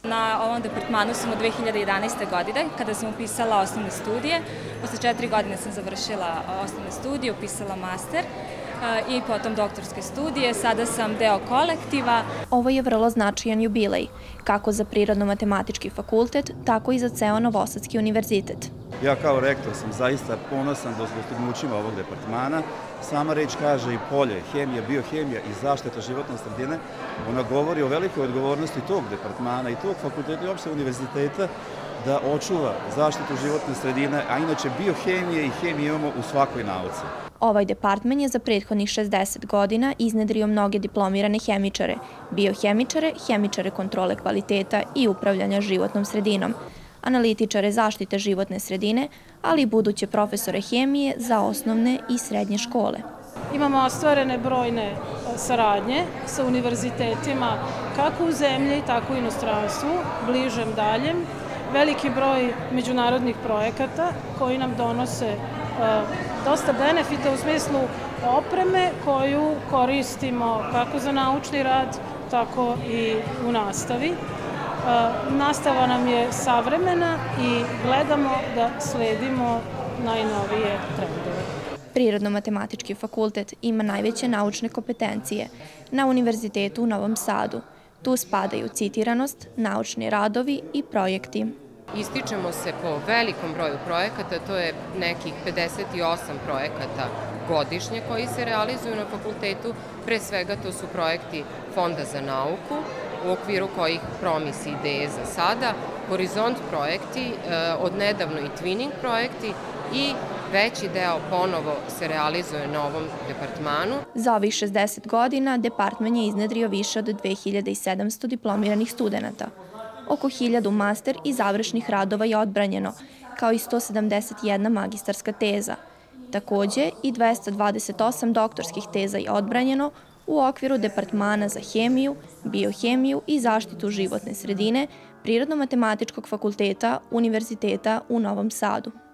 Na ovom departmanu sam od 2011. godine, kada sam upisala osnovne studije. Posle 4 godine sam završila osnovne studije, upisala master i potom doktorske studije. Sada sam deo kolektiva. Ovo je vrlo značajan jubilej, kako za Prirodno-matematički fakultet, tako i za ceo Novosadski univerzitet. Ja kao rektor sam zaista ponosan dostignućima ovog departmana. Sama reč kaže i polje, hemija, biohemija i zaštita životne sredine. Ona govori o velikoj odgovornosti tog departmana i tog fakulteta i uopšte univerziteta da očuva zaštitu životne sredine, a inače biohemije i hemije imamo u svakoj nauci. Ovaj departman je za prethodnih 60 godina iznedrio mnoge diplomirane hemičare, biohemičare, hemičare kontrole kvaliteta i upravljanja životnom sredinom, analitičare zaštite životne sredine, ali i buduće profesore hemije za osnovne i srednje škole. Imamo ostvarene brojne saradnje sa univerzitetima, kako u zemlji, tako i u inostranstvu, bližem, daljem. Veliki broj međunarodnih projekata koji nam donose dosta benefita u smislu opreme koju koristimo kako za naučni rad, tako i u nastavi. Nastava nam je savremena i gledamo da sledimo najnovije trendove. Prirodno-matematički fakultet ima najveće naučne kompetencije na Univerzitetu u Novom Sadu. Tu spadaju citiranost, naučni radovi i projekti. Ističemo se po velikom broju projekata, to je nekih 58 projekata godišnje koji se realizuju na fakultetu. Pre svega to su projekti Fonda za nauku, u okviru kojih Promis ideje za sada, Horizont projekti, odnedavno i Twinning projekti i veći deo ponovo se realizuje na ovom departmanu. Za ovih 60 godina departman je iznedrio više od 2700 diplomiranih studenta. Oko 1000 master i završnih radova je odbranjeno, kao i 171 magistarska teza. Takođe i 228 doktorskih teza je odbranjeno u okviru departmana za hemiju, biohemiju i zaštitu životne sredine Prirodno-matematičkog fakulteta Univerziteta u Novom Sadu.